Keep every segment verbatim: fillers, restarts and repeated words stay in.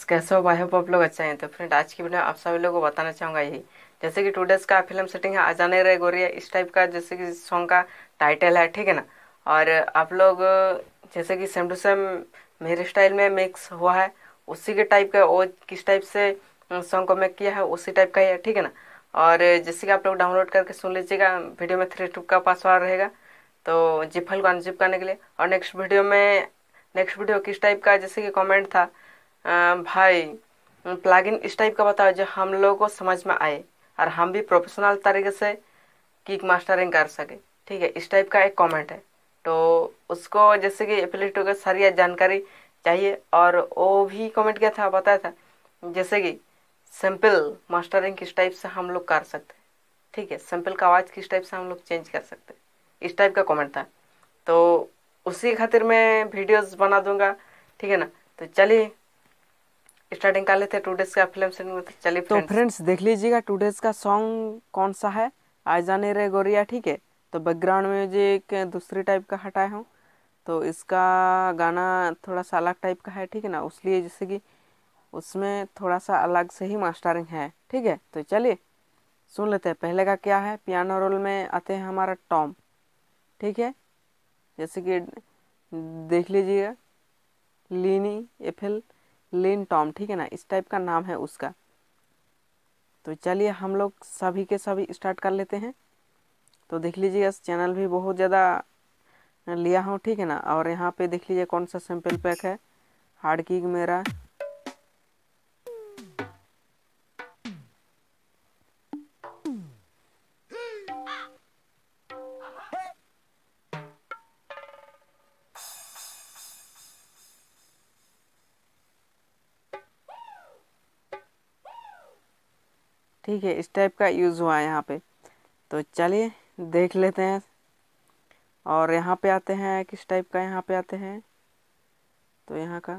कैसे हो? I hope आप लोग अच्छा हैं। तो फ्रेंड, आज की वीडियो में आप सभी लोगों को बताना चाहूँगा यही, जैसे कि टूडेज का फिल्म सेटिंग है आजाने रे गोरिया, इस टाइप का जैसे कि सॉन्ग का टाइटल है, ठीक है ना। और आप लोग जैसे कि सेम टू सेम मेरे स्टाइल में मिक्स हुआ है, उसी के टाइप का, वो किस टाइप से सॉन्ग को मेक किया है उसी टाइप का ही है, ठीक है ना। और जैसे कि आप लोग डाउनलोड करके सुन लीजिएगा, वीडियो में थ्री टू का पासवर्ड रहेगा, तो जिप फाइल को अनजिप करने के लिए। और नेक्स्ट वीडियो में नेक्स्ट वीडियो किस टाइप का, जैसे कि कमेंट था, अ, भाई प्लगइन इस टाइप का बताओ जो हम लोगों को समझ में आए और हम भी प्रोफेशनल तरीके से किक मास्टरिंग कर सके, ठीक है। इस टाइप का एक कमेंट है, तो उसको जैसे कि एफिलिएट का सारी जानकारी चाहिए। और वो भी कमेंट किया था, बताया था जैसे कि सिंपल मास्टरिंग किस टाइप से हम लोग कर सकते हैं, ठीक है। सिंपल का आवाज़ किस टाइप से हम लोग चेंज कर सकते हैं, इस टाइप का कमेंट था। तो उसी खातिर मैं वीडियोस बना दूंगा, ठीक है ना। तो चलिए स्टार्टिंग कर लेते हैं टू डेज का फिल्म सेटिंग में। तो चलिए तो फ्रेंड्स देख लीजिएगा टू डेज का सॉन्ग कौन सा है, आजाने रे गोरिया, ठीक है। तो बैकग्राउंड म्यूजिक दूसरी टाइप का हटाया हूँ, तो इसका गाना थोड़ा सा अलग टाइप का है, ठीक है ना। उसलिए जैसे कि उसमें थोड़ा सा अलग से ही मास्टरिंग है, ठीक है। तो चलिए सुन लेते हैं। पहले का क्या है, पियानो रोल में आते हैं हमारा टॉम, ठीक है। जैसे कि देख लीजिएगा, लीनी एफिल लिन टॉम, ठीक है ना, इस टाइप का नाम है उसका। तो चलिए हम लोग सभी के सभी स्टार्ट कर लेते हैं। तो देख लीजिए इस चैनल भी बहुत ज़्यादा लिया हूँ, ठीक है ना। और यहाँ पे देख लीजिए कौन सा सैंपल पैक है, हार्ड किक मेरा, ठीक है। इस टाइप का यूज़ हुआ है यहाँ पे। तो चलिए देख लेते हैं। और यहाँ पे आते हैं किस टाइप का, यहाँ पे आते हैं तो यहाँ का,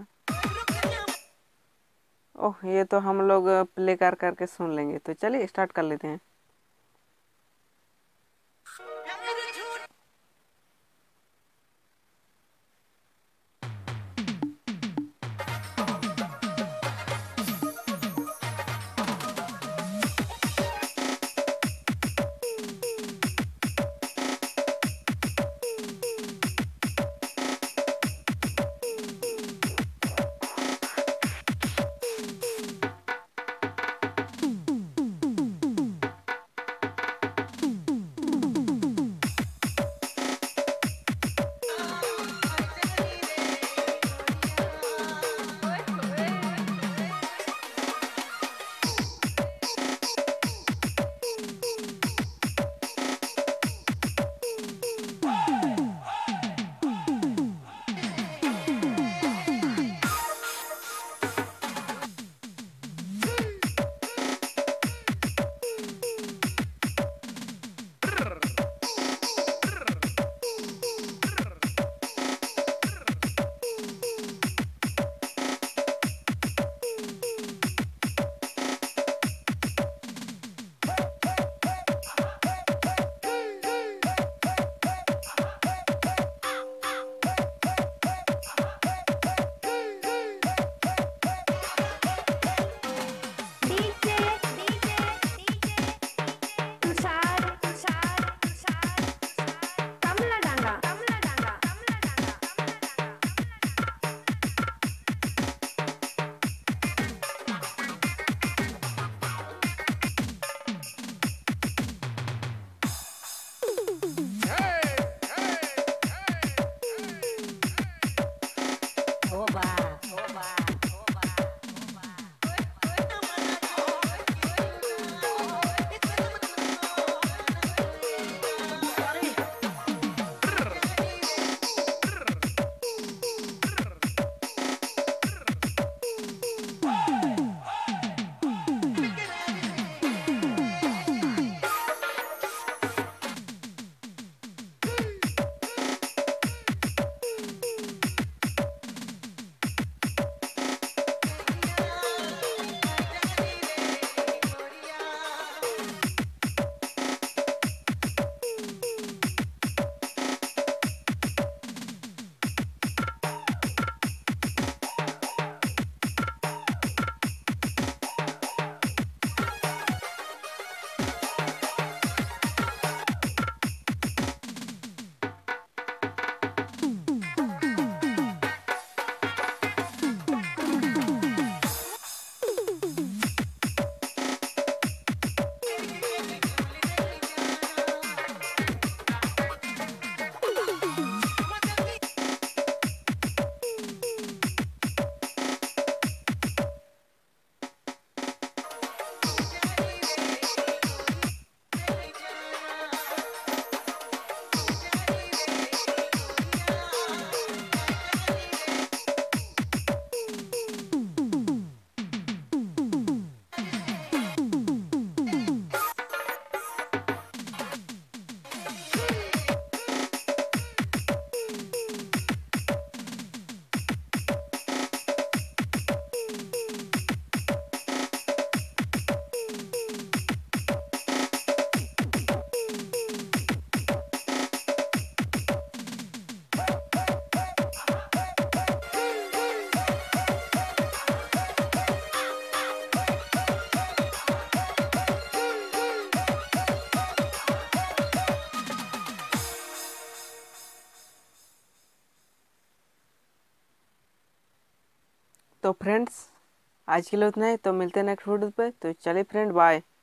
ओह ये तो हम लोग प्ले कर करके सुन लेंगे। तो चलिए स्टार्ट कर लेते हैं। तो फ्रेंड्स आज के लिए उतना ही, तो मिलते हैं नेक्स्ट वीडियो पे। तो चलिए फ्रेंड, बाय।